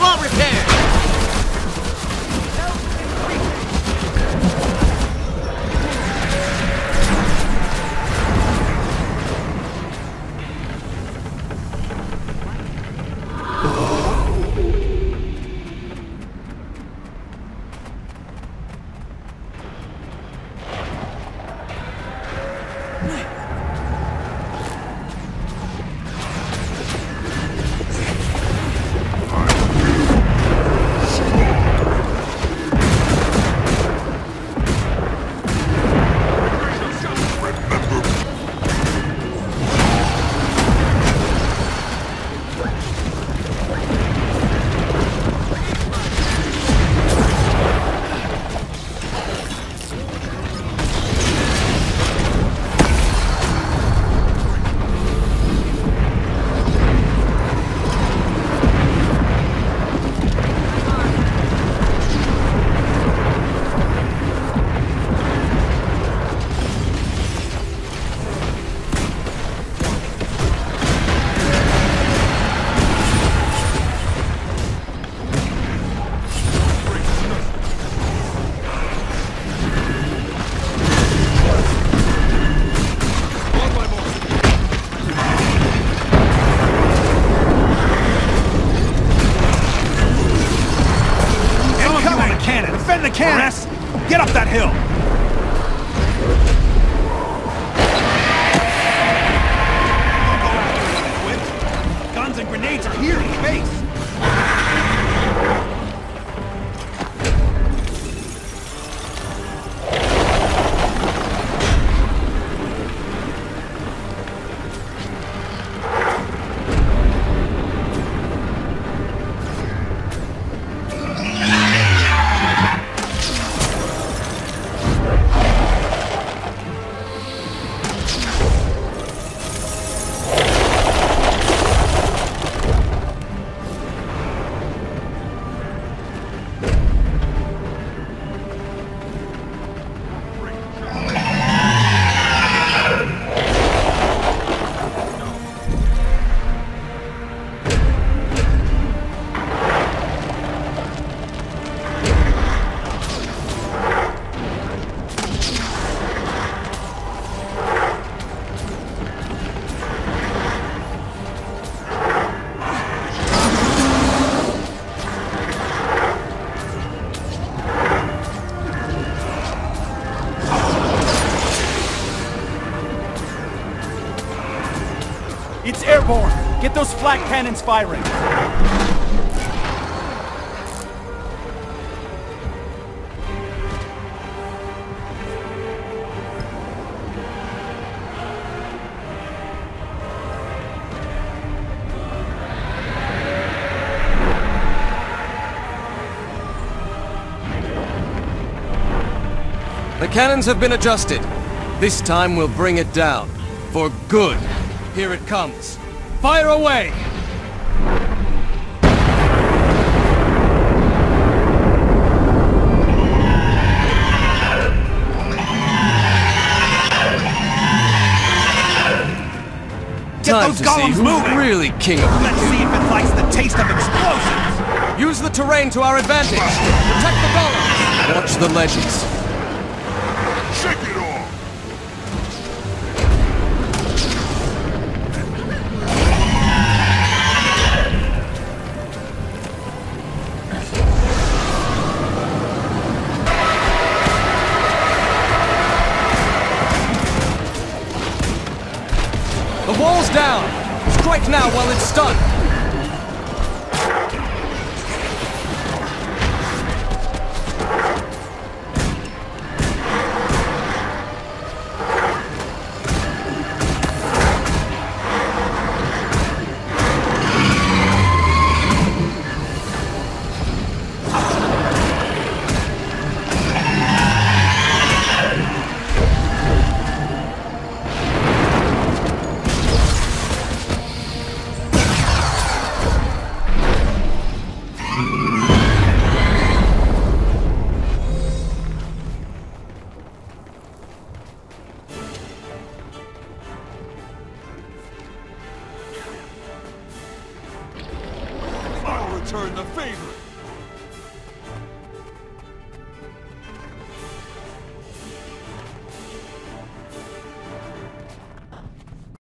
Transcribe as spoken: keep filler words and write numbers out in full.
All repaired! Get up that hill! Guns and grenades are here in base! It's airborne! Get those flak cannons firing! The cannons have been adjusted. This time we'll bring it down. For good. Here it comes. Fire away! Get Time those to golems see who's moving! really king of the Let's see if it likes the taste of explosions! Use the terrain to our advantage! Protect the golems! Watch the ledges. Shake it off! The wall's down! Strike now while it's stunned! return the favor.